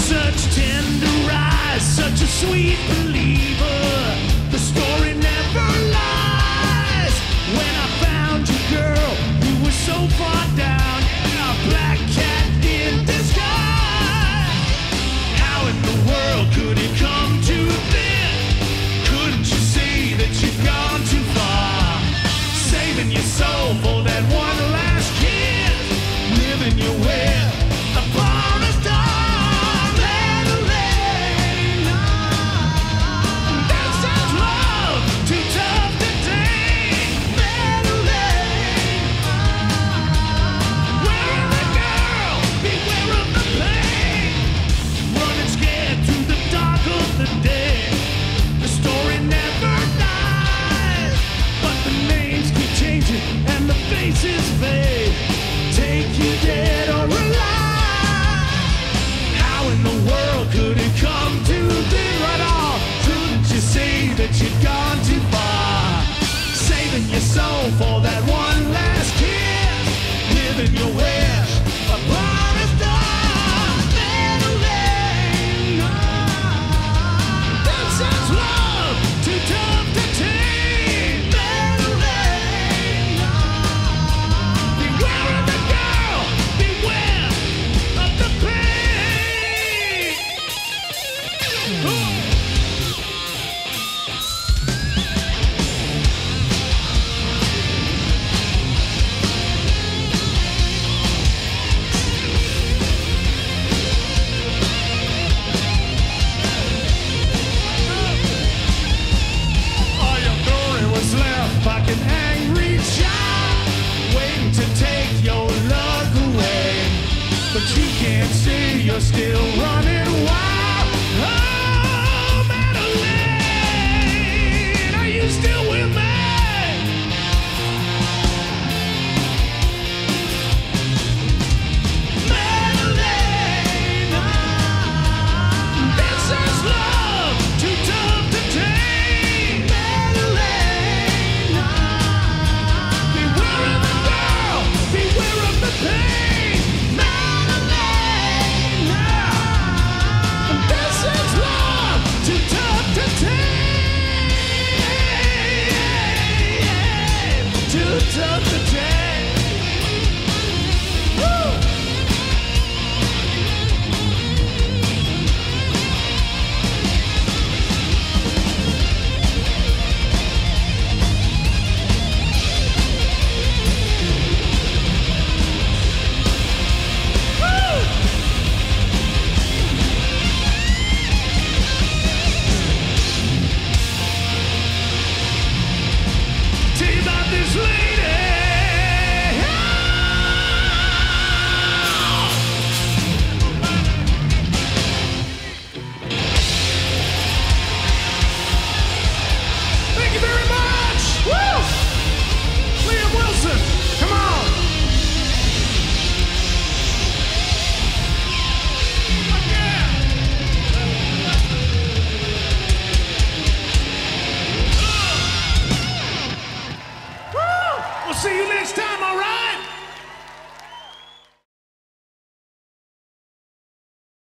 Such tender eyes, such a sweet believer. The story never lies. When I found you, girl, you were so far down. Yeah, a black cat in disguise. How in the world could it come to this? Couldn't you see that you'd gone too far? Saving your soul for that one last kiss. Living your way upon a star. Take you dead or alive. How in the world could it come to this at all? Couldn't you see that you'd gone too far? Saving your soul for that one last kiss. Living your wish upon a star. Madeline, that sounds love too tough to take. Like an angry child waiting to take your love away, but you can't see you're still running wild.